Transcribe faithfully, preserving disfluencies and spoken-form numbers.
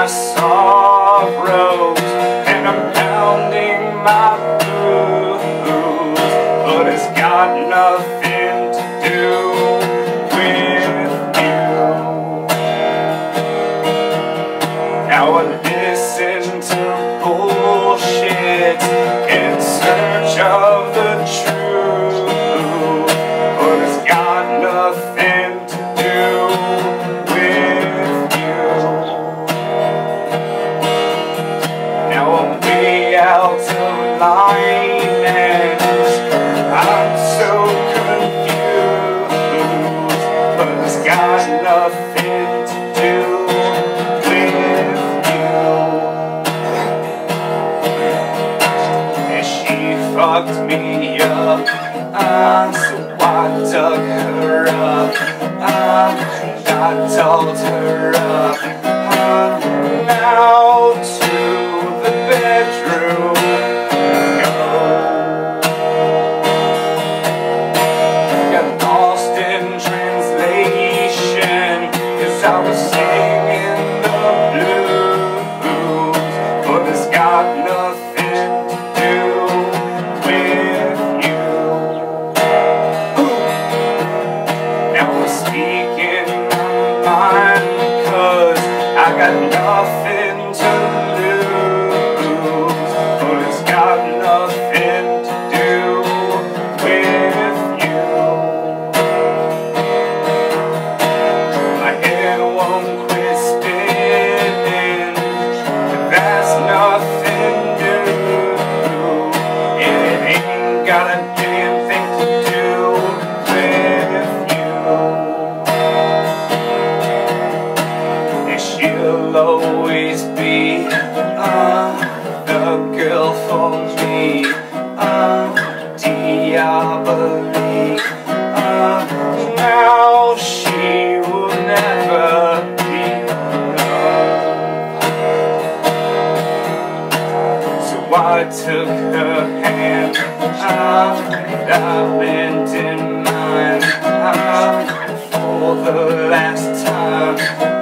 my sorrows, and I'm pounding my blues, but it's got nothing to do with you. Now I listen to bullshit in search of the truth, but it's got nothing to do with you. Now I'm way out of line and I'm so confused, but it's got nothing to do with you. And she fucked me up, uh, so I dug her up, uh, and I dolled her up, uh, now to the bedroom go. Got lost in translation, 'cause I was singing the blues, but it's got nothing to do with you. Now I'm speaking my mind, 'cause I got nothing to lose, but it's got nothing to do with you. My head won't quit spinning, but that's nothing new, and it ain't got a damn thing to do with you. And she'll always be uh, the girl for me, uh, Diabolique. Uh, now she will never be loved. So I took her hand, uh, and I lent in mine, uh, for the last time.